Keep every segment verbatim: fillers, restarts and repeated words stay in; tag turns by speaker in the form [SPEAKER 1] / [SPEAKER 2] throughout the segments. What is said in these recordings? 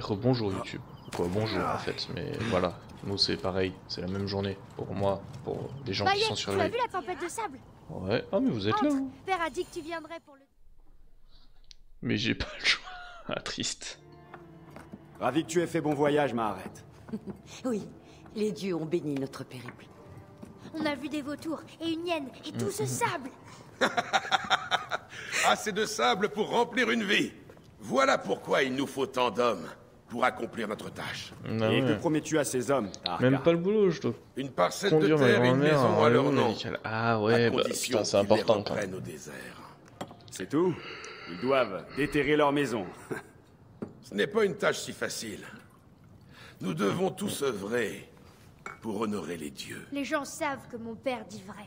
[SPEAKER 1] rebonjour YouTube. Quoi, bonjour en fait, mais voilà, nous c'est pareil, c'est la même journée pour moi, pour les gens
[SPEAKER 2] Bah,
[SPEAKER 1] qui sont sur
[SPEAKER 2] tu as
[SPEAKER 1] les...
[SPEAKER 2] vu la tempête de sable?
[SPEAKER 1] Ouais, ah mais vous êtes là hein.
[SPEAKER 2] Père a dit que tu viendrais pour le...
[SPEAKER 1] Mais j'ai pas le choix, ah triste.
[SPEAKER 3] Ravi que tu aies fait bon voyage, Maharet.
[SPEAKER 4] Oui, les dieux ont béni notre périple.
[SPEAKER 2] On a vu des vautours et une hyène et tout ce sable.
[SPEAKER 5] Assez de sable pour remplir une vie. Voilà pourquoi il nous faut tant d'hommes pour accomplir notre tâche.
[SPEAKER 1] Ah,
[SPEAKER 3] Et
[SPEAKER 1] ouais.
[SPEAKER 3] que promets-tu à ces hommes, Arca?
[SPEAKER 1] Même pas le boulot, je dois
[SPEAKER 5] Une parcelle de
[SPEAKER 1] conduire ma
[SPEAKER 5] terre et une
[SPEAKER 1] grand-mère
[SPEAKER 5] maison
[SPEAKER 1] en
[SPEAKER 5] à leur
[SPEAKER 1] rayon
[SPEAKER 5] nom.
[SPEAKER 1] médical. Ah ouais,
[SPEAKER 5] à
[SPEAKER 1] bah
[SPEAKER 5] condition
[SPEAKER 1] putain c'est
[SPEAKER 5] qu'ils les
[SPEAKER 1] important quand
[SPEAKER 5] reprennent
[SPEAKER 1] même.
[SPEAKER 5] au désert.
[SPEAKER 3] C'est tout? Ils doivent déterrer leur maison.
[SPEAKER 5] Ce n'est pas une tâche si facile. Nous devons tous œuvrer pour honorer les dieux.
[SPEAKER 2] Les gens savent que mon père dit vrai.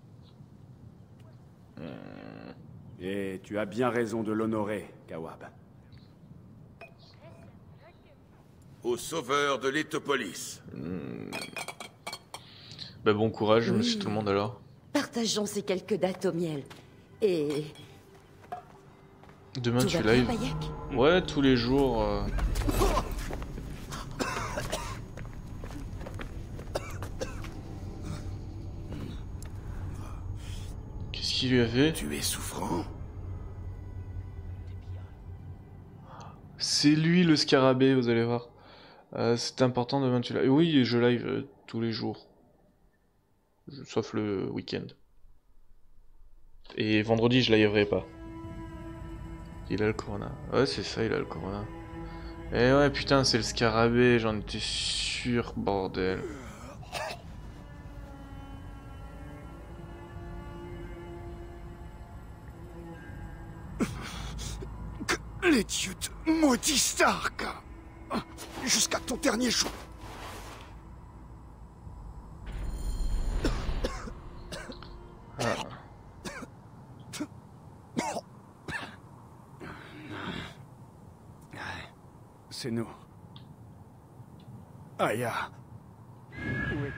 [SPEAKER 3] Et tu as bien raison de l'honorer, Kawab.
[SPEAKER 5] Au sauveur de l'Étopolis.
[SPEAKER 1] Bah bon courage
[SPEAKER 4] Mmh.
[SPEAKER 1] monsieur tout le monde alors.
[SPEAKER 4] Partageons ces quelques dates au miel. Et...
[SPEAKER 1] Demain
[SPEAKER 4] Tout
[SPEAKER 1] tu
[SPEAKER 4] va bien,
[SPEAKER 1] live.
[SPEAKER 4] Bayek?
[SPEAKER 1] Ouais, tous les jours. euh. Qu'est-ce qu'il lui a fait?
[SPEAKER 5] Tu es souffrant?
[SPEAKER 1] C'est lui le scarabée, vous allez voir. Euh, c'est important demain tu live. Oui, je live euh, tous les jours. Je- Sauf le week-end. Et vendredi je liverai pas. Il a le corona. Ouais c'est ça, il a le corona. Eh ouais putain c'est le scarabée, j'en étais sûr, bordel.
[SPEAKER 6] Les dieux te maudissent, Arca. Jusqu'à ton dernier jour.
[SPEAKER 3] C'est nous. Aya. Oui.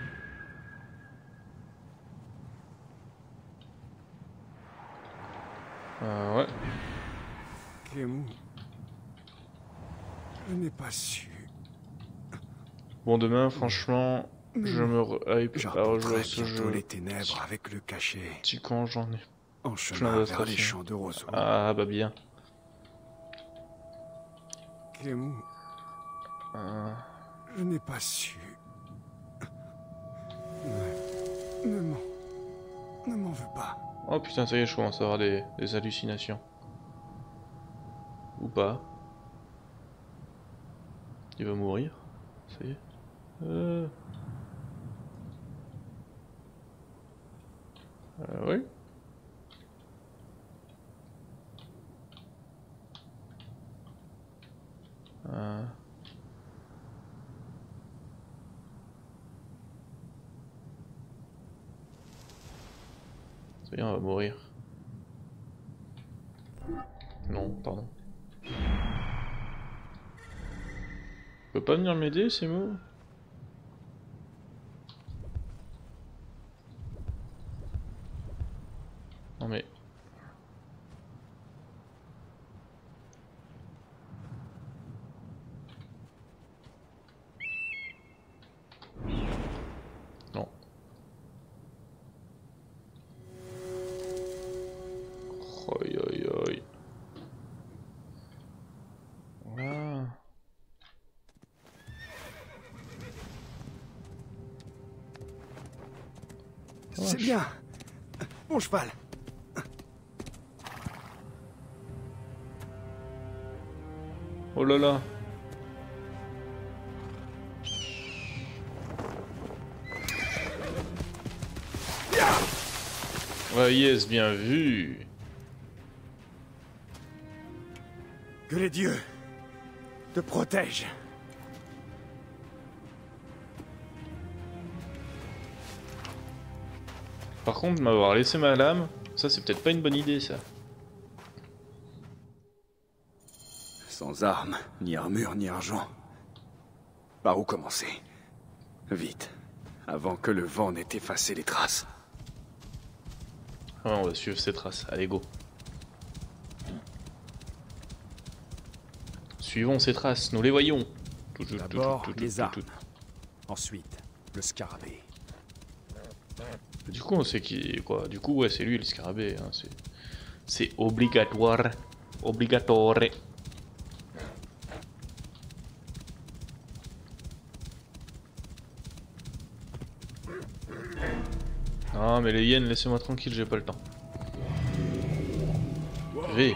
[SPEAKER 1] Euh, ouais.
[SPEAKER 3] Kemu. Je n'ai pas su.
[SPEAKER 1] Bon demain franchement, je me re- hype à rejouer à
[SPEAKER 3] J'arpenterai
[SPEAKER 1] ce
[SPEAKER 3] bientôt
[SPEAKER 1] jeu.
[SPEAKER 3] les ténèbres avec le cachet,
[SPEAKER 1] Petit con j'en ai.
[SPEAKER 3] en
[SPEAKER 1] plein
[SPEAKER 3] chemin
[SPEAKER 1] d'autres
[SPEAKER 3] vers les
[SPEAKER 1] affaires.
[SPEAKER 3] champs de roseaux.
[SPEAKER 1] Ah bah bien.
[SPEAKER 3] Kemu,
[SPEAKER 1] Euh,
[SPEAKER 3] je n'ai pas su. Ne, ne m'en... Ne m'en veux pas.
[SPEAKER 1] Oh putain ça y est, je commence à avoir des, des hallucinations. Ou pas. Il va mourir. Ça y est. Euh... Euh, oui. Euh... Ça y est, on va mourir. Non, pardon. Tu peux pas venir m'aider, c'est mou? Non mais... Non. Aïe aïe aïe. Voilà.
[SPEAKER 3] C'est bien. Mon cheval.
[SPEAKER 1] Oh là là. Ah yes, bien vu.
[SPEAKER 3] Que les dieux te protègent.
[SPEAKER 1] Par contre, m'avoir laissé ma lame, ça c'est peut-être pas une bonne idée ça.
[SPEAKER 3] Sans armes, ni armure, ni argent. Par où commencer? Vite, avant que le vent n'ait effacé les traces.
[SPEAKER 1] Ah ouais, on va suivre ses traces, allez go. Suivre suivons ces traces, nous les voyons. Tout, tout,
[SPEAKER 3] D'abord,
[SPEAKER 1] tout, tout,
[SPEAKER 3] les
[SPEAKER 1] tout,
[SPEAKER 3] armes.
[SPEAKER 1] tout.
[SPEAKER 3] Ensuite, le scarabée.
[SPEAKER 1] Du coup, on sait qui. Quoi. Du coup, ouais, c'est lui le scarabée. Hein. C'est... c'est obligatoire. Obligatoire. Ah, mais les hyènes, laissez-moi tranquille, j'ai pas le temps. V.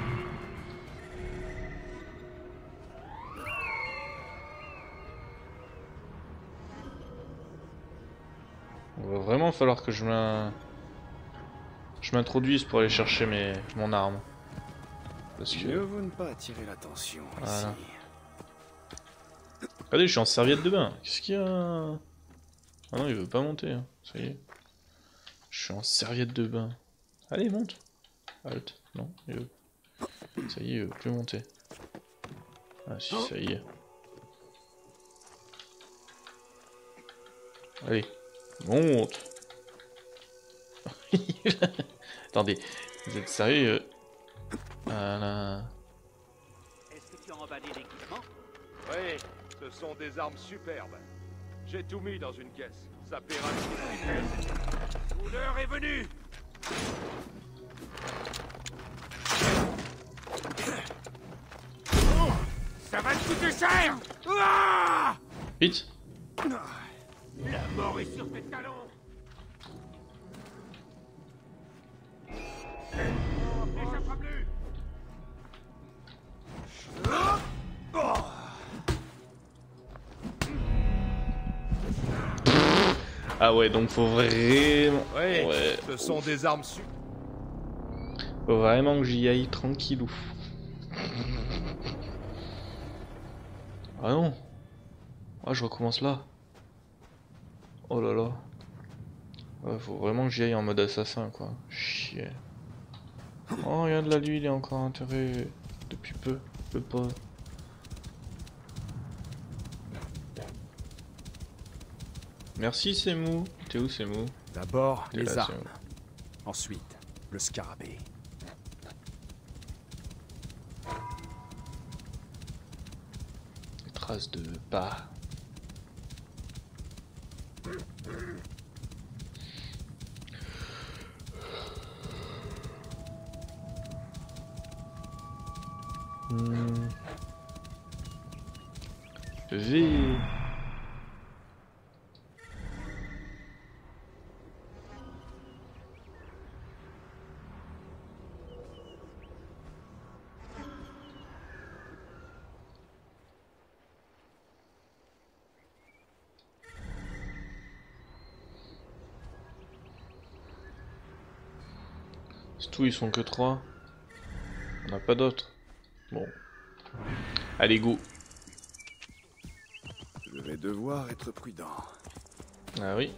[SPEAKER 1] Il va vraiment falloir que je m'in- je m'introduise pour aller chercher mes... mon arme. Parce
[SPEAKER 3] Mieux
[SPEAKER 1] que...
[SPEAKER 3] vaut ne pas attirer l'attention
[SPEAKER 1] Voilà.
[SPEAKER 3] ici.
[SPEAKER 1] Regardez, je suis en serviette de bain. Qu'est-ce qu'il y a? Ah non, il veut pas monter. Hein. Ça y est. Je suis en serviette de bain. Allez, monte. Halt. Non, il veut... Ça y est, il veut plus monter. Ah si, ça y est. Allez, monte. Attendez, vous êtes sérieux? Voilà.
[SPEAKER 7] Est-ce que tu as emballé l'équipement?
[SPEAKER 8] Oui, ce sont des armes superbes. J'ai tout mis dans une caisse. Ça paiera le l'heure est venue.
[SPEAKER 5] Ça va te coûter cher. Ah!
[SPEAKER 1] Vite.
[SPEAKER 5] La mort est sur tes talons. N'échappera plus.
[SPEAKER 1] Ah ouais, donc faut vraiment...
[SPEAKER 8] Oui,
[SPEAKER 1] Ouais.
[SPEAKER 8] ce sont des armes super.
[SPEAKER 1] Faut vraiment que j'y aille tranquillou. Ah non. Ah, je recommence là. Oh là là. Ouais, faut vraiment que j'y aille en mode assassin, quoi. Chier. Oh, regarde là, lui, il est encore enterré depuis peu. Le pauvre. Merci, Semu. T'es où, Semu?
[SPEAKER 3] D'abord,
[SPEAKER 1] Il est
[SPEAKER 3] les
[SPEAKER 1] là,
[SPEAKER 3] armes.
[SPEAKER 1] Semu.
[SPEAKER 3] Ensuite, le scarabée.
[SPEAKER 1] Les traces de pas. Hmm. V. C'est tout, ils sont que trois. On n'a pas d'autres. Bon. Allez, go.
[SPEAKER 3] Je vais devoir être prudent.
[SPEAKER 1] Ah oui.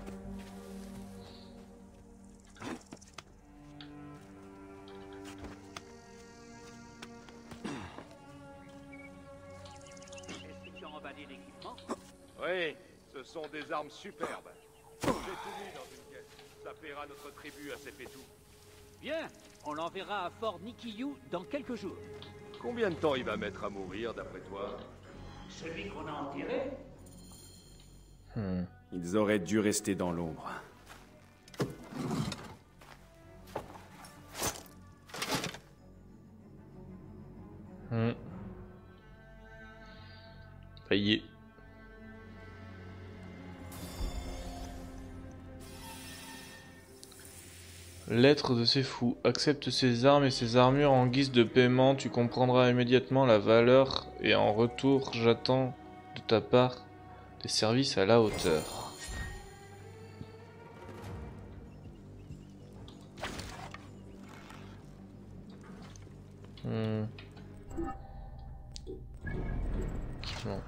[SPEAKER 7] Est-ce que tu as emballé l'équipement?
[SPEAKER 8] Oui, ce sont des armes superbes. J'ai tout mis dans une caisse. Ça paiera notre tribu à ces pétous.
[SPEAKER 7] Bien, on l'enverra à Fort Nikiyu dans quelques jours.
[SPEAKER 8] Combien de temps il va mettre à mourir, d'après toi?
[SPEAKER 7] Celui qu'on a enterré?
[SPEAKER 1] Hmm.
[SPEAKER 3] Ils auraient dû rester dans l'ombre.
[SPEAKER 1] Hmm. Ça y est. Lettre de ces fous. Accepte ces armes et ces armures en guise de paiement. Tu comprendras immédiatement la valeur et en retour, j'attends de ta part des services à la hauteur. Hmm. Non.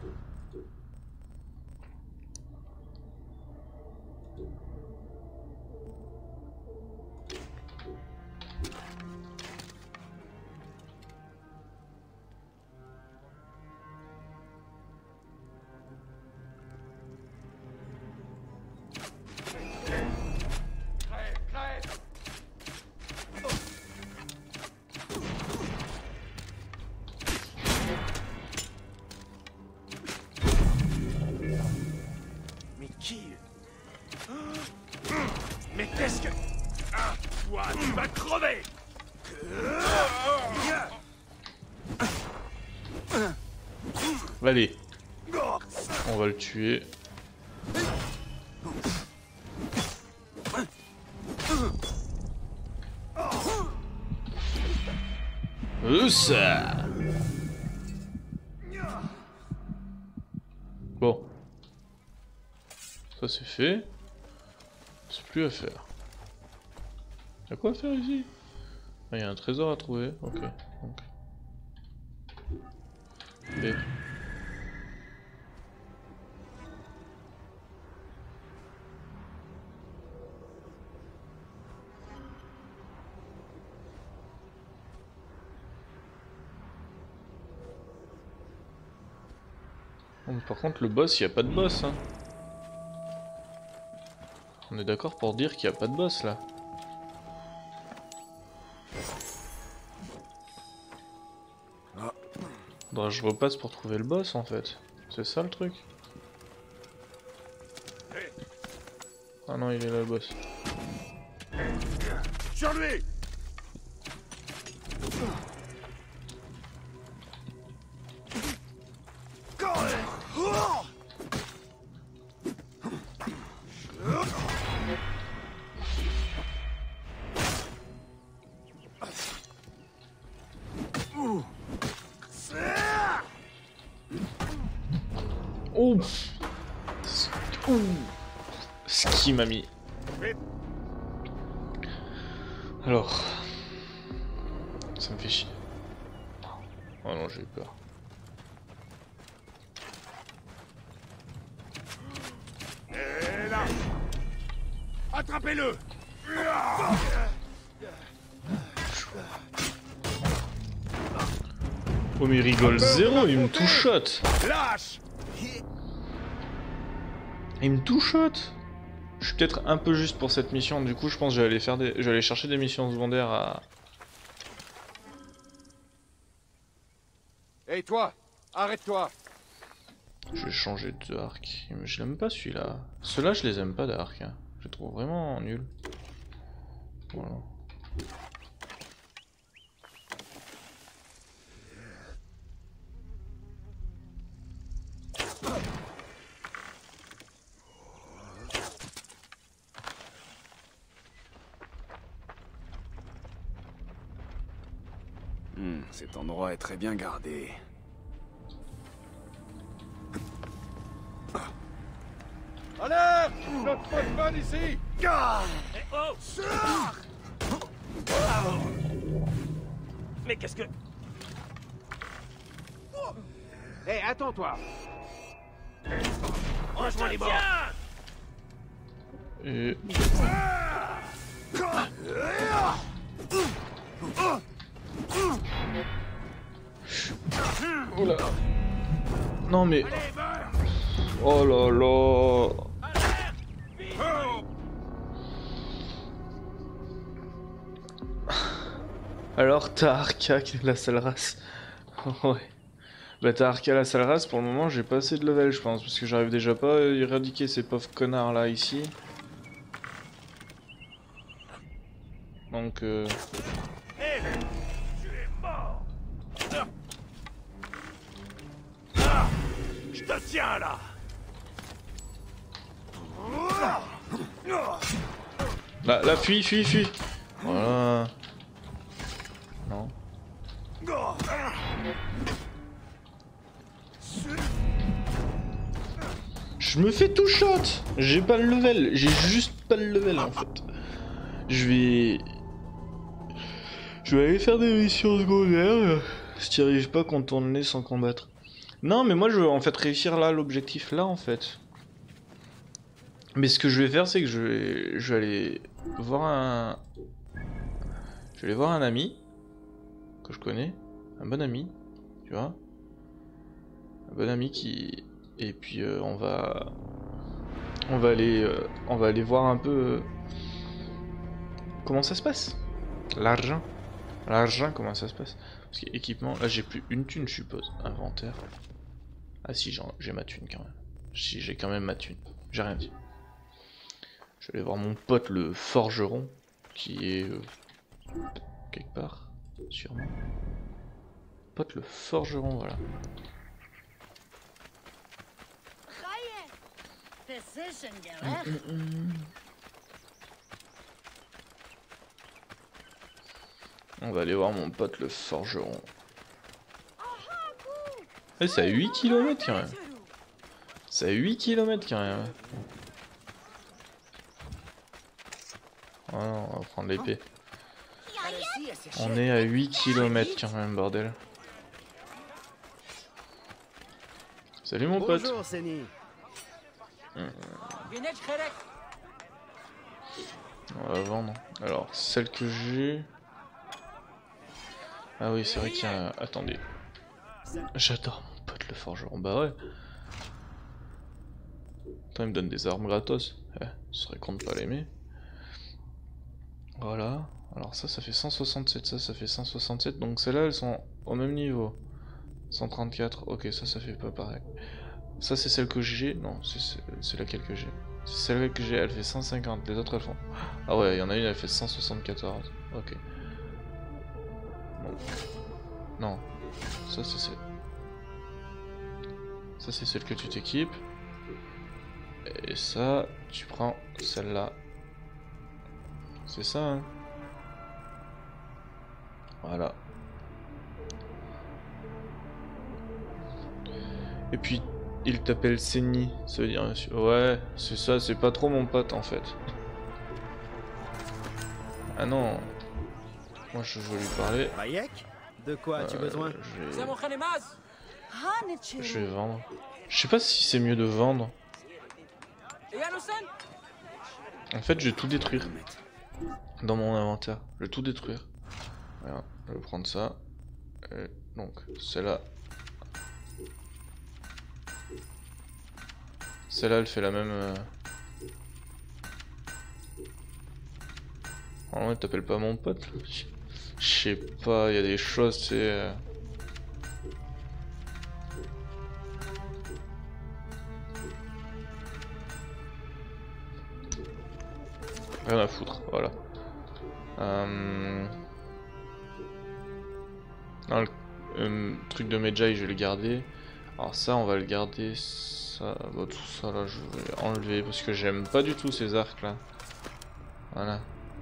[SPEAKER 5] Crève, crève.
[SPEAKER 8] crever.
[SPEAKER 1] Allez. On va le tuer. Euh, ça. Bon. Ça c'est fait. C'est plus à faire. Y'a quoi à faire ici? Ah, y'a un trésor à trouver. Ok. Donc. Et... Bon, par contre le boss, il n'y a pas de boss hein. On est d'accord pour dire qu'il n'y a pas de boss là. Faudra que je repasse pour trouver le boss en fait. C'est ça le truc. Ah non, il est là le boss.
[SPEAKER 8] Sur lui.
[SPEAKER 1] Oh, ouh. Ce qui m'a mis. Alors, ça me fait chier. Oh non, j'ai eu peur.
[SPEAKER 8] Et là. Attrapez-le.
[SPEAKER 1] Oh mais il rigole zéro, il me two-shot.
[SPEAKER 8] Lâche.
[SPEAKER 1] Il me two-shot. Je suis peut-être un peu juste pour cette mission, du coup je pense que j'allais faire des... j'allais chercher des missions secondaires à...
[SPEAKER 8] Et toi, arrête-toi.
[SPEAKER 1] Je vais changer de arc. Je l'aime pas celui-là. Ceux-là je les aime pas d'arc. Hein. Je les trouve vraiment nuls. Voilà.
[SPEAKER 3] Hmm, cet endroit est très bien gardé.
[SPEAKER 8] Alerte! Notre poste ici!
[SPEAKER 7] Mais qu'est-ce que...
[SPEAKER 8] Hé, hey, attends-toi!
[SPEAKER 7] Rejoins les bords.
[SPEAKER 1] Et... Oh là. Non mais... Oh là là. Alors t'as Arca qui est la sale race. Ouais. Bah t'as Arca la sale race, pour le moment j'ai pas assez de level je pense, parce que j'arrive déjà pas à éradiquer ces pauvres connards là ici. Donc euh...
[SPEAKER 8] Hé! Tu es mort! Je te tiens là!
[SPEAKER 1] Là, là, fuis, fuis, fuis. Voilà. Non. Je me fais tout shot. J'ai pas le level. J'ai juste pas le level en fait. Je vais... Je vais aller faire des missions secondaires. Si t'y arrives pas, qu'on tourne le nez sans combattre. Non, mais moi je veux en fait réussir là, l'objectif là en fait. Mais ce que je vais faire, c'est que je vais, je vais aller voir un... Je vais aller voir un ami que je connais, un bon ami, tu vois. Un bon ami qui... Et puis euh, on va... On va aller... Euh, on va aller voir un peu... Euh, comment ça se passe? L'argent. L'argent, comment ça se passe? Parce que équipement, là j'ai plus une thune je suppose. Inventaire. Ah si, j'ai ma thune quand même. Si, j'ai quand même ma thune. J'ai rien dit. Je vais aller voir mon pote le forgeron, qui est... Euh, quelque part, sûrement. Pote le forgeron, voilà. Mmh, mmh. On va aller voir mon pote le forgeron. Eh, c'est à huit kilomètres quand même. C'est à huit kilomètres quand même. Oh non, on va prendre l'épée. On est à huit kilomètres quand même, bordel. Salut mon pote.
[SPEAKER 9] Bonjour, Seni.
[SPEAKER 1] Mmh. On va vendre. Alors, celle que j'ai... Ah oui, c'est vrai qu'il y a... Attendez. J'adore mon pote le forgeron. Bah ouais. Attends, il me donne des armes gratos. Eh, ce serait con de pas l'aimer. Voilà. Alors ça, ça fait cent soixante-sept. Ça, ça fait cent soixante-sept. Donc celles-là, elles sont au même niveau. cent trente-quatre. Ok, ça, ça fait pas pareil. Ça, c'est celle que j'ai. Non, c'est laquelle que j'ai. C'est celle que j'ai, elle fait cent cinquante. Les autres, elles font... Ah ouais, il y en a une, elle fait cent soixante-quatorze. Ok. Bon. Non. Ça, c'est celle... Ça, c'est celle que tu t'équipes. Et ça, tu prends celle-là. C'est ça, hein. Voilà. Et puis, il t'appelle Seni. Ça veut dire... Ouais, c'est ça, c'est pas trop mon pote, en fait. Ah non. Moi, je veux lui parler.
[SPEAKER 9] Bayek, de quoi as-tu
[SPEAKER 1] Euh,
[SPEAKER 9] besoin?
[SPEAKER 1] je vais... je vais vendre. Je sais pas si c'est mieux de vendre. En fait, je vais tout détruire. Dans mon inventaire. Je vais tout détruire. Voilà, je vais prendre ça. Et donc, celle-là. Celle-là, elle fait la même... Euh... Oh ouais, t'appelles pas mon pote? Je sais pas, il y a des choses, tu sais... Euh... Rien à foutre, voilà. Euh... Non, le euh, truc de Medjay, je vais le garder. Alors ça, on va le garder. Ça, bah, tout ça là, je vais enlever parce que j'aime pas du tout ces arcs là. Voilà.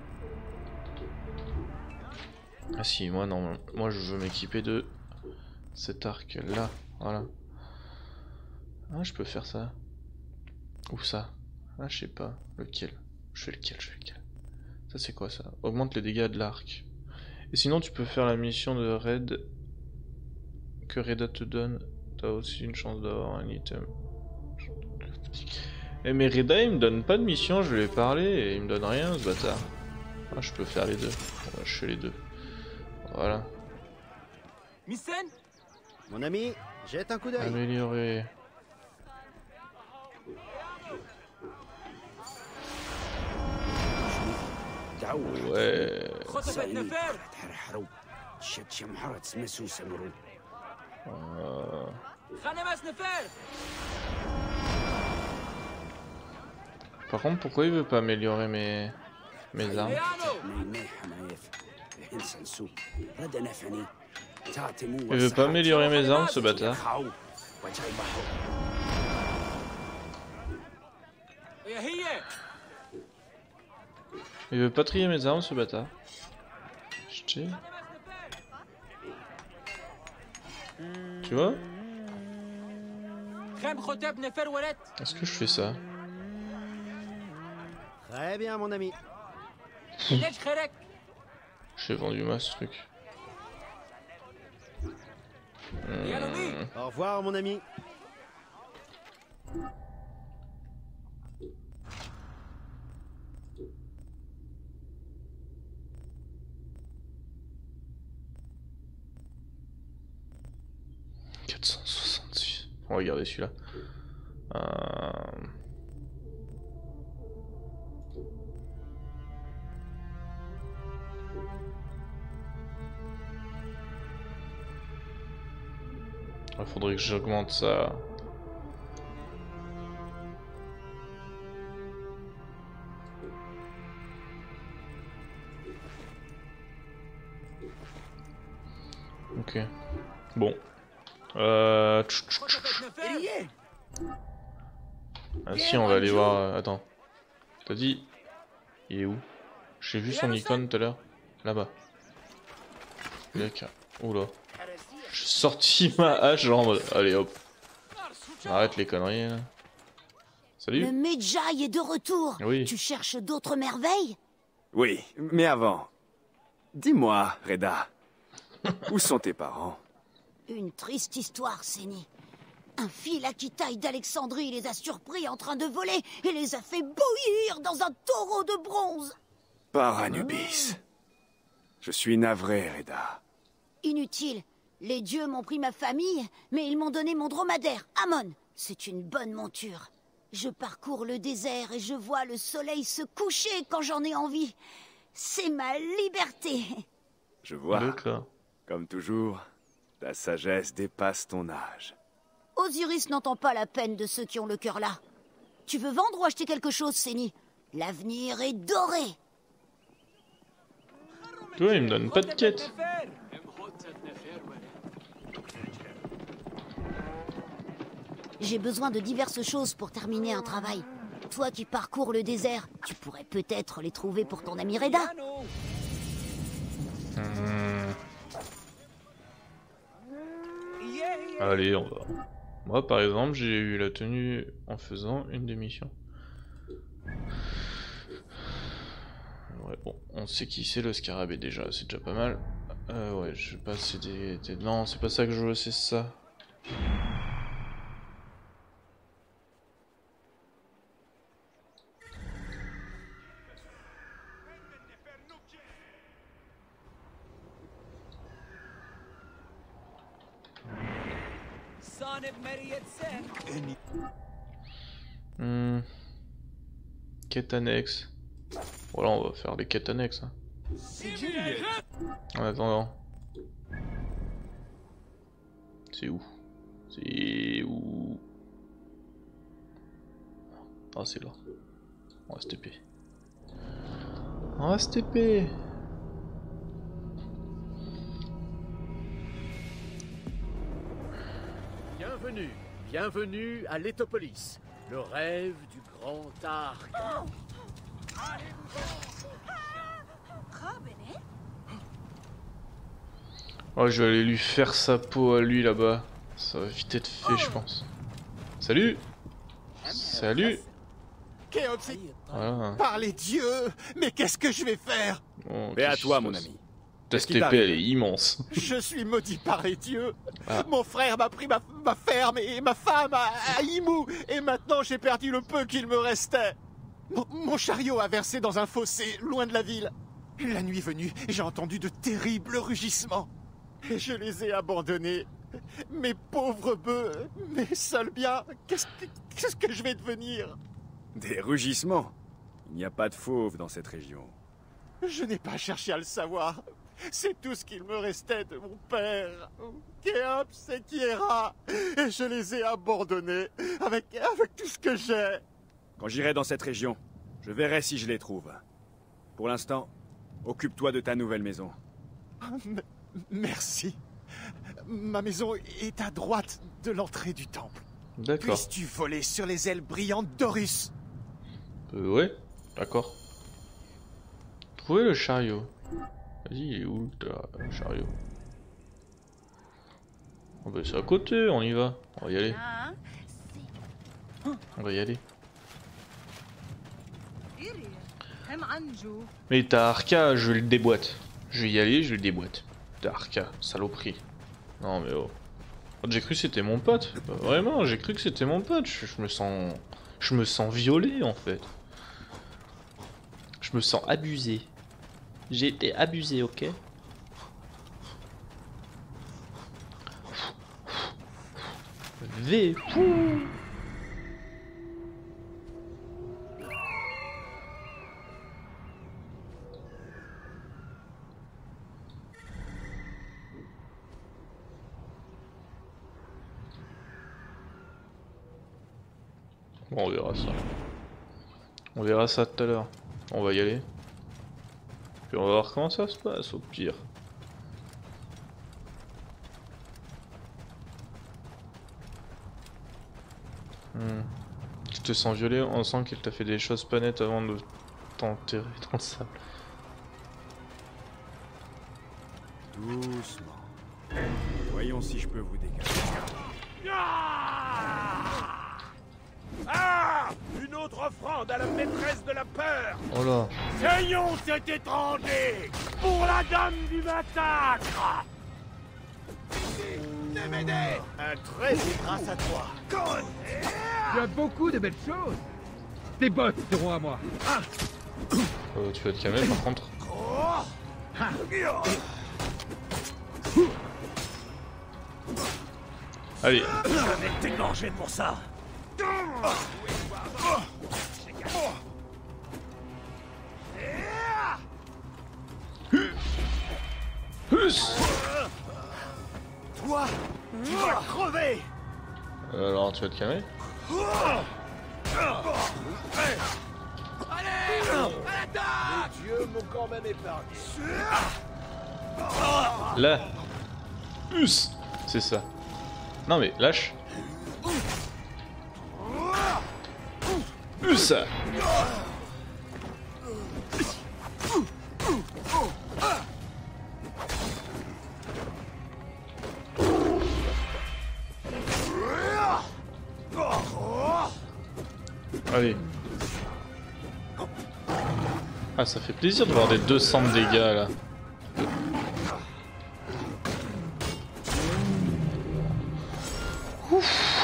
[SPEAKER 1] Ah si, moi non, moi je veux m'équiper de cet arc là. Voilà. Ah, je peux faire ça. Ou ça. Ah, je sais pas. Lequel? Je fais lequel? Je fais lequel? Ça c'est quoi ça? Augmente les dégâts de l'arc. Et sinon tu peux faire la mission de raid que Reda te donne. T'as aussi une chance d'avoir un item. Et mais Reda il me donne pas de mission, je lui ai parlé et il me donne rien ce bâtard. Ah, je peux faire les deux. Bon, bah, je fais les deux. Voilà.
[SPEAKER 9] Mon ami, jette un coup d'œil.
[SPEAKER 1] Améliorer. Ouais. Euh... Par contre, pourquoi il veut pas améliorer mes mes armes? Il veut pas améliorer mes armes, ce bâtard. Il veut pas trier mes armes, ce bâtard. Tu vois? Est-ce que je fais ça?
[SPEAKER 9] Très bien, mon ami.
[SPEAKER 1] J'ai vendu ma ce truc. Hmm.
[SPEAKER 9] Au revoir, mon ami.
[SPEAKER 1] quatre cent soixante-six. On va regarder celui-là. Euh... Il faudrait que j'augmente ça. Ok. Bon. Euh... Ah si, on va aller voir... euh, Attends. T'as dit... Il est où? J'ai vu son icône tout à l'heure. Là-bas. Oula. J'ai sorti ma hache en mode... Allez hop. Arrête les conneries là. Salut.
[SPEAKER 2] Le Medjay est de retour.
[SPEAKER 1] Oui.
[SPEAKER 2] Tu cherches d'autres merveilles?
[SPEAKER 3] Oui, mais avant... Dis-moi, Reda. Où sont tes parents?
[SPEAKER 2] Une triste histoire, Séni. Un fil Akitaï d'Alexandrie les a surpris en train de voler et les a fait bouillir dans un taureau de bronze.
[SPEAKER 3] Par Anubis. Je suis navré, Reda.
[SPEAKER 2] Inutile. Les dieux m'ont pris ma famille, mais ils m'ont donné mon dromadaire, Amon. C'est une bonne monture. Je parcours le désert et je vois le soleil se coucher quand j'en ai envie. C'est ma liberté.
[SPEAKER 3] Je vois.
[SPEAKER 1] D'accord.
[SPEAKER 3] Comme toujours, ta sagesse dépasse ton âge.
[SPEAKER 2] Osiris n'entend pas la peine de ceux qui ont le cœur là. Tu veux vendre ou acheter quelque chose, Séni? L'avenir est doré.
[SPEAKER 1] Tu vois, il me donne pas de quête.
[SPEAKER 2] J'ai besoin de diverses choses pour terminer un travail. Toi qui parcours le désert, tu pourrais peut-être les trouver pour ton ami Reda.
[SPEAKER 1] Mmh. Allez, on va. Moi, par exemple, j'ai eu la tenue en faisant une des missions. Ouais, bon, on sait qui c'est le scarabée déjà, c'est déjà pas mal. Euh, ouais, je sais pas, c'est des, des... Non, c'est pas ça que je veux, c'est ça. Hmm. Quête annexe. Voilà, on va faire des quêtes annexes. Hein. En attendant. C'est où? C'est où? Ah, c'est là. On va se T P. On va se T P.
[SPEAKER 10] Bienvenue, bienvenue à l'Étopolis, le rêve du grand arc.
[SPEAKER 1] Oh, je vais aller lui faire sa peau à lui là-bas. Ça va vite être fait, je pense. Salut. Salut.
[SPEAKER 6] Kéopsy,
[SPEAKER 1] Voilà.
[SPEAKER 6] par les dieux, mais qu'est-ce que je vais faire?
[SPEAKER 1] Bon,
[SPEAKER 3] Paix à
[SPEAKER 1] qu'est-ce
[SPEAKER 3] toi,
[SPEAKER 1] qui se
[SPEAKER 3] mon
[SPEAKER 1] passe?
[SPEAKER 3] ami.
[SPEAKER 1] Ta
[SPEAKER 3] Qu'est-ce qui
[SPEAKER 1] T P,
[SPEAKER 3] t'arrive?
[SPEAKER 1] elle est immense.
[SPEAKER 6] Je suis maudit par les dieux.
[SPEAKER 1] Ah.
[SPEAKER 6] Mon frère m'a pris ma, ma ferme et ma femme à, à Imo, et maintenant j'ai perdu le peu qu'il me restait. Mon, mon chariot a versé dans un fossé, loin de la ville. La nuit venue, j'ai entendu de terribles rugissements. Et je les ai abandonnés. Mes pauvres bœufs, mes seuls biens, qu'est-ce que, qu'est-ce que je vais devenir?
[SPEAKER 3] Des rugissements. Il n'y a pas de fauves dans cette région.
[SPEAKER 6] Je n'ai pas cherché à le savoir. C'est tout ce qu'il me restait de mon père. Kéops et Kiera. Et je les ai abandonnés avec, avec tout ce que j'ai.
[SPEAKER 3] Quand j'irai dans cette région, je verrai si je les trouve. Pour l'instant, occupe-toi de ta nouvelle maison.
[SPEAKER 6] M- Merci. Ma maison est à droite de l'entrée du temple.
[SPEAKER 1] D'accord.
[SPEAKER 6] Puisses-tu voler sur les ailes brillantes d'Horus?
[SPEAKER 1] Euh, ouais, d'accord. Trouvez le chariot. Vas-y, il est où le chariot? Oh bah c'est à côté, on y va. On va y aller. On va y aller. Mais t'as Arca, je le déboîte. Je vais y aller, je le déboîte. T'as Arca, saloperie. Non mais oh. J'ai cru que c'était mon pote. Bah, vraiment, j'ai cru que c'était mon pote. Je, je me sens... Je me sens violé en fait. Je me sens abusé. J'ai été abusé, ok? V. Bon, on verra ça. On verra ça tout à l'heure. On va y aller. Puis on va voir comment ça se passe au pire. Hmm. Tu te sens violé, on sent qu'il t'a fait des choses pas nettes avant de t'enterrer dans le sable.
[SPEAKER 3] Doucement. Voyons si je peux vous dégager.
[SPEAKER 8] Ah, ah, une autre offrande à la maîtresse de la peur.
[SPEAKER 1] Oh là.
[SPEAKER 8] Saignons cet étranger pour la dame du massacre.
[SPEAKER 10] Un trait, c'est grâce à toi.
[SPEAKER 7] Tu as beaucoup de belles choses. Tes bottes seront à moi.
[SPEAKER 1] Euh, tu vas te calmer par contre. Allez.
[SPEAKER 8] Je vais t'égorger pour ça.
[SPEAKER 10] Toi, tu vas crever.
[SPEAKER 1] Euh, alors tu vas te calmer.
[SPEAKER 10] Les dieux m'ont quand même épargné.
[SPEAKER 1] Là. Us. C'est ça. Non mais lâche. Us. Allez. Ah, ça fait plaisir de voir des deux cents de dégâts là. Ouf.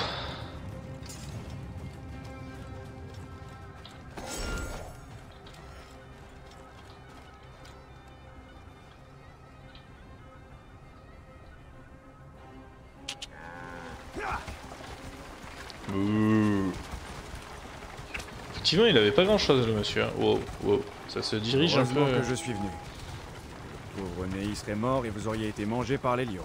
[SPEAKER 1] Ouh. Effectivement, il avait pas grand chose le monsieur. Hein. Wow, wow. Ça se dirige un peu.
[SPEAKER 3] Heureusement que je suis venu. Le pauvre Nei serait mort et vous auriez été mangé par les lions.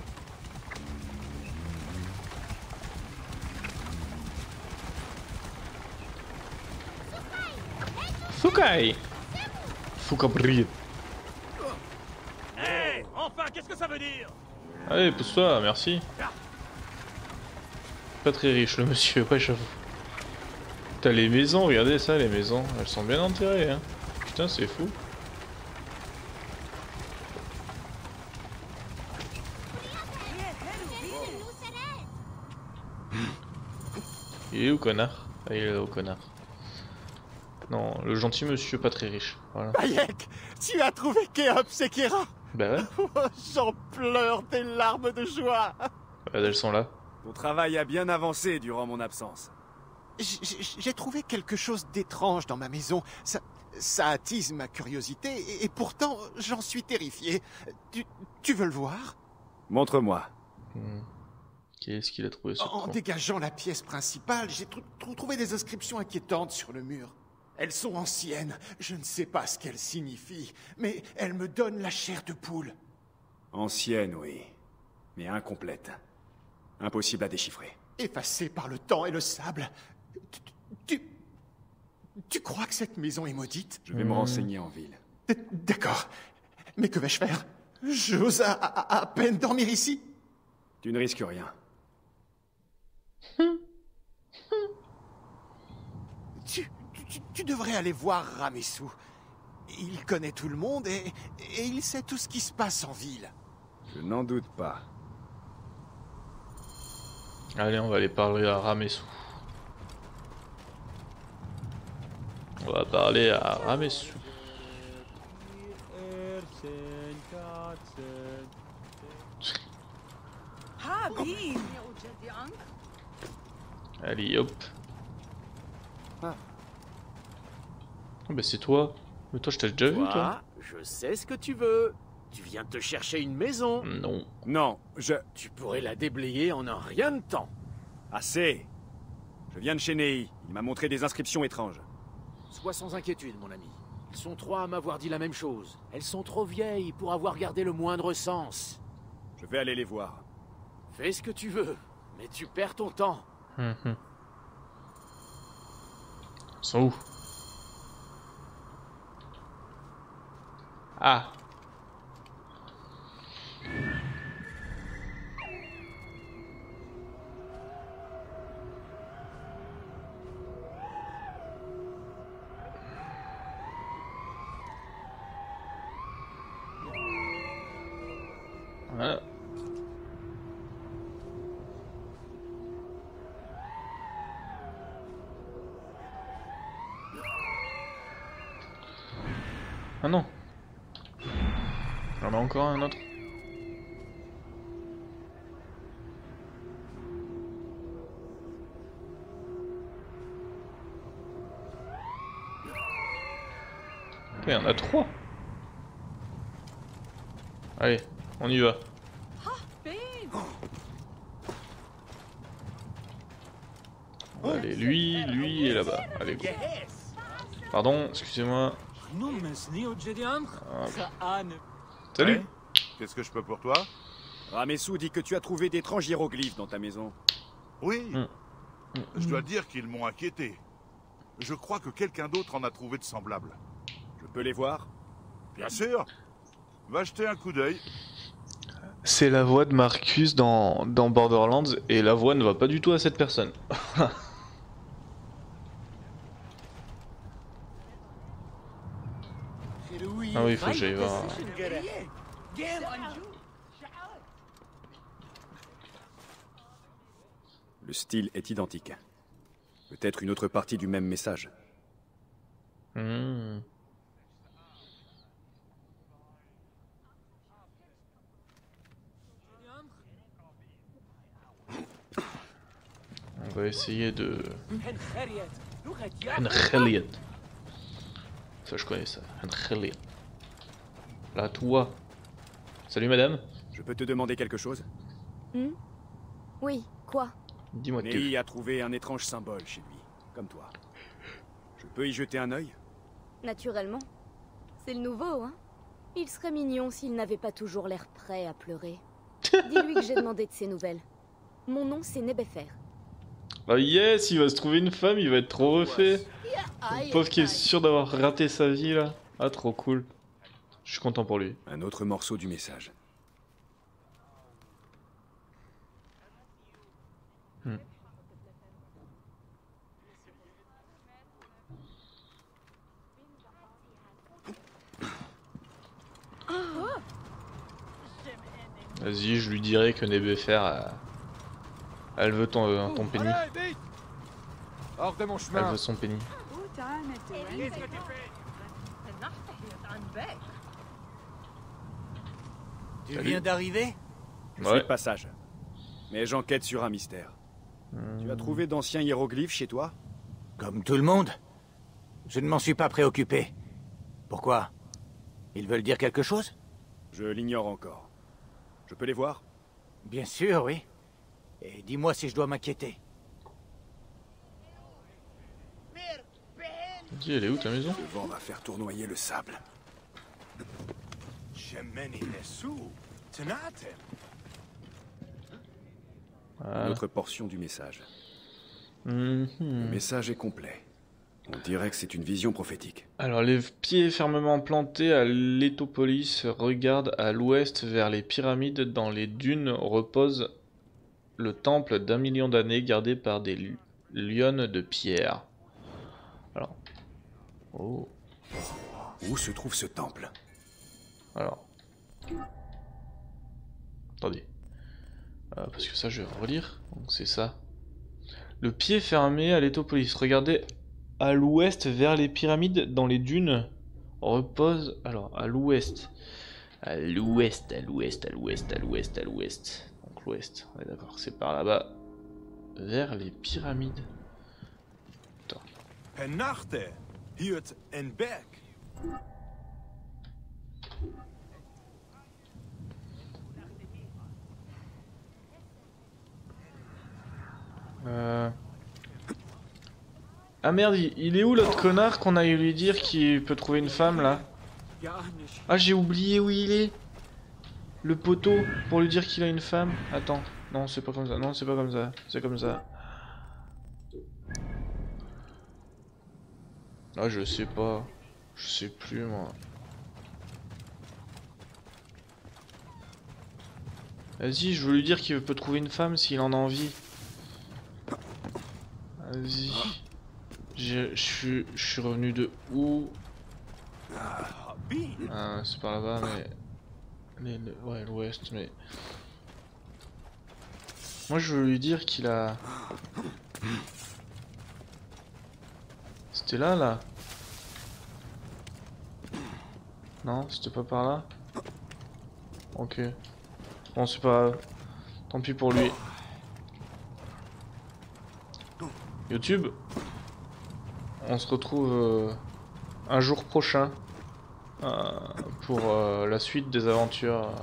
[SPEAKER 1] Fukai. Fukabri.
[SPEAKER 8] Hé, enfin, qu'est-ce que ça veut dire?
[SPEAKER 1] Allez, pousse-toi, merci. Pas très riche le monsieur, ouais j'avoue. T'as les maisons, regardez ça, les maisons, elles sont bien enterrées, hein. Putain, c'est fou. Il est où, connard? Ah, il est là, au connard. Non, le gentil monsieur pas très riche, voilà.
[SPEAKER 6] Bayek, tu as trouvé Kéops et Kira?
[SPEAKER 1] Bah ouais.
[SPEAKER 6] Oh, j'en pleure des larmes de joie.
[SPEAKER 1] Bah, elles sont là.
[SPEAKER 3] Ton travail a bien avancé durant mon absence.
[SPEAKER 6] J'ai trouvé quelque chose d'étrange dans ma maison. Ça, ça attise ma curiosité et, et pourtant j'en suis terrifié. Tu, tu veux le voir?
[SPEAKER 3] Montre-moi.
[SPEAKER 1] Hmm. Qu'est-ce qu'il a trouvé ce
[SPEAKER 6] En
[SPEAKER 1] con?
[SPEAKER 6] dégageant la pièce principale, j'ai tr tr trouvé des inscriptions inquiétantes sur le mur. Elles sont anciennes, je ne sais pas ce qu'elles signifient, mais elles me donnent la chair de poule.
[SPEAKER 3] Ancienne, oui. Mais incomplète. Impossible à déchiffrer.
[SPEAKER 6] Effacée par le temps et le sable. Tu, tu, tu crois que cette maison est maudite?
[SPEAKER 3] Je vais mmh. me renseigner en ville.
[SPEAKER 6] D'accord. Mais que vais-je faire? J'ose à, à, à peine dormir ici.
[SPEAKER 3] Tu ne risques rien.
[SPEAKER 6] tu, tu, tu devrais aller voir Ramessou. Il connaît tout le monde et, et il sait tout ce qui se passe en ville.
[SPEAKER 3] Je n'en doute pas.
[SPEAKER 1] Allez, on va aller parler à Ramessou. On va parler à Ramessou. Allez, hop.
[SPEAKER 10] Ah.
[SPEAKER 1] Oh, bah c'est toi. Mais toi, je t'ai déjà vu, toi.
[SPEAKER 10] Je sais ce que tu veux. Tu viens de te chercher une maison.
[SPEAKER 1] Non.
[SPEAKER 3] Non, je...
[SPEAKER 10] Tu pourrais la déblayer en un rien de temps.
[SPEAKER 3] Assez. Je viens de chez Nei. Il m'a montré des inscriptions étranges.
[SPEAKER 10] Sois sans inquiétude, mon ami. Ils sont trois à m'avoir dit la même chose. Elles sont trop vieilles pour avoir gardé le moindre sens.
[SPEAKER 3] Je vais aller les voir.
[SPEAKER 10] Fais ce que tu veux, mais tu perds ton temps.
[SPEAKER 1] Hum, hum. Ils sont où? Ah. Voilà. Ah non. J'en ai encore un autre. Il y en a trois. Allez, on y va. On va aller lui, lui et là-bas. Allez, go. Pardon, excusez-moi. Ah. Salut.
[SPEAKER 11] Ouais. Qu'est-ce que je peux pour toi?
[SPEAKER 3] Ramessou dit que tu as trouvé d'étranges hiéroglyphes dans ta maison.
[SPEAKER 11] Oui.
[SPEAKER 1] Mm.
[SPEAKER 11] Je dois dire qu'ils m'ont inquiété. Je crois que quelqu'un d'autre en a trouvé de semblables.
[SPEAKER 3] Je peux les voir?
[SPEAKER 11] Bien sûr. Va jeter un coup d'œil.
[SPEAKER 1] C'est la voix de Marcus dans, dans Borderlands et la voix ne va pas du tout à cette personne. Ah oui, il faut que j'aille voir.
[SPEAKER 3] Le style est identique. Peut-être une autre partie du même message.
[SPEAKER 1] Mmh. On va essayer de... Hencheliet. Ça je connais ça, Hencheliet. Là, toi. Salut madame.
[SPEAKER 3] Je peux te demander quelque chose?
[SPEAKER 12] Hmm? Oui, quoi?
[SPEAKER 1] Dis-moi tout.
[SPEAKER 3] Nei a trouvé un étrange symbole chez lui, comme toi. Je peux y jeter un œil?
[SPEAKER 12] Naturellement. C'est le nouveau, hein? Il serait mignon s'il n'avait pas toujours l'air prêt à pleurer. Dis-lui que j'ai demandé de ses nouvelles. Mon nom, c'est Nebefer.
[SPEAKER 1] Ah yes, il va se trouver une femme, il va être trop refait. Le pauvre qui est sûr d'avoir raté sa vie là. Ah, trop cool. Je suis content pour lui.
[SPEAKER 3] Un autre morceau du message.
[SPEAKER 1] Hmm. Vas-y, je lui dirai que Nebefer, euh, elle veut ton, euh, ton penny.
[SPEAKER 7] Hors de mon chemin.
[SPEAKER 1] Elle veut son penny.
[SPEAKER 10] Tu viens d'arriver?
[SPEAKER 3] Je suis de passage. Mais j'enquête sur un mystère. Mmh. Tu as trouvé d'anciens hiéroglyphes chez toi?
[SPEAKER 10] Comme tout le monde. Je ne m'en suis pas préoccupé. Pourquoi? Ils veulent dire quelque chose?
[SPEAKER 3] Je l'ignore encore. Je peux les voir?
[SPEAKER 10] Bien sûr, oui. Et dis-moi si je dois m'inquiéter.
[SPEAKER 1] Dis, elle est où ta maison?
[SPEAKER 3] Le vent va faire tournoyer le sable.
[SPEAKER 1] Voilà.
[SPEAKER 3] Une autre portion du message.
[SPEAKER 1] Mmh.
[SPEAKER 3] Le message est complet. On dirait que c'est une vision prophétique.
[SPEAKER 1] Alors, les pieds fermement plantés à l'Étopolis regardent à l'ouest vers les pyramides. Dans les dunes repose le temple d'un million d'années gardé par des lionnes de pierre. Alors. Oh.
[SPEAKER 3] Où se trouve ce temple?
[SPEAKER 1] Alors. Attendez. Euh, parce que ça, je vais relire. Donc, c'est ça. Le pied fermé à l'Étopolis. Regardez à l'ouest vers les pyramides dans les dunes. Repose. Alors, à l'ouest. À l'ouest, à l'ouest, à l'ouest, à l'ouest, à l'ouest. Donc, l'ouest. On est d'accord. C'est par là-bas. Vers les pyramides. Attends. Euh... Ah merde, il est où l'autre connard qu'on a eu lui dire qu'il peut trouver une femme là? Ah, j'ai oublié où il est. Le poteau pour lui dire qu'il a une femme. Attends, non c'est pas comme ça, non c'est pas comme ça, c'est comme ça. Ah je sais pas, je sais plus moi. Vas-y, je veux lui dire qu'il peut trouver une femme s'il en a envie. Vas-y. Je suis je suis revenu de où? Ah, c'est par là-bas, mais... les, le, ouais, l'ouest, mais... Moi je veux lui dire qu'il a... C'était là, là? Non, c'était pas par là? Ok. Bon, c'est pas grave. Tant pis pour lui. YouTube, on se retrouve euh, un jour prochain euh, pour euh, la suite des aventures. Euh,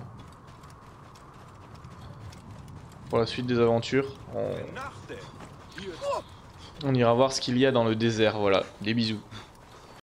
[SPEAKER 1] pour la suite des aventures, on, on ira voir ce qu'il y a dans le désert. Voilà, des bisous.